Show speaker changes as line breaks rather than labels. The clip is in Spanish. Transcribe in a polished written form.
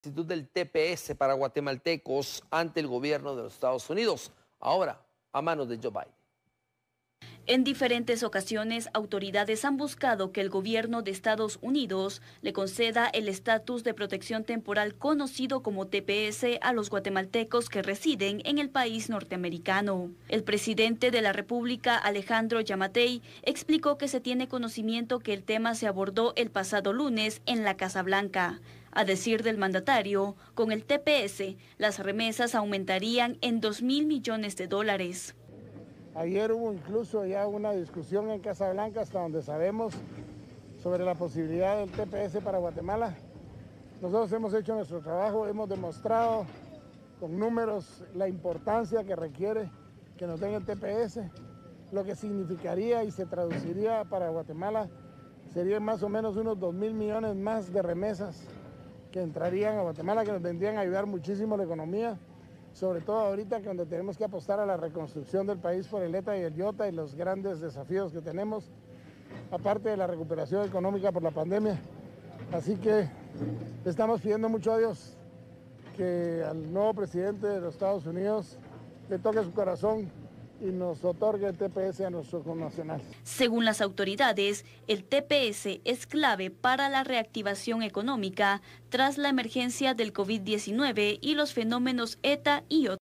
Solicitud del TPS para guatemaltecos ante el gobierno de los Estados Unidos, ahora a manos de Joe Biden.
En diferentes ocasiones, autoridades han buscado que el gobierno de Estados Unidos le conceda el estatus de protección temporal conocido como TPS a los guatemaltecos que residen en el país norteamericano. El presidente de la República, Alejandro Yamatei, explicó que se tiene conocimiento que el tema se abordó el pasado lunes en la Casa Blanca. A decir del mandatario, con el TPS, las remesas aumentarían en $2.000 millones.
Ayer hubo incluso ya una discusión en Casa Blanca hasta donde sabemos sobre la posibilidad del TPS para Guatemala. Nosotros hemos hecho nuestro trabajo, hemos demostrado con números la importancia que requiere que nos den el TPS. Lo que significaría y se traduciría para Guatemala serían más o menos unos 2.000 millones más de remesas que entrarían a Guatemala, que nos vendrían a ayudar muchísimo la economía. Sobre todo ahorita que donde tenemos que apostar a la reconstrucción del país por el ETA y el IOTA y los grandes desafíos que tenemos, aparte de la recuperación económica por la pandemia. Así que estamos pidiendo mucho a Dios que al nuevo presidente de los Estados Unidos le toque su corazón y nos otorgue el TPS a nuestros connacionales.
Según las autoridades, el TPS es clave para la reactivación económica tras la emergencia del COVID-19 y los fenómenos ETA y IOTA.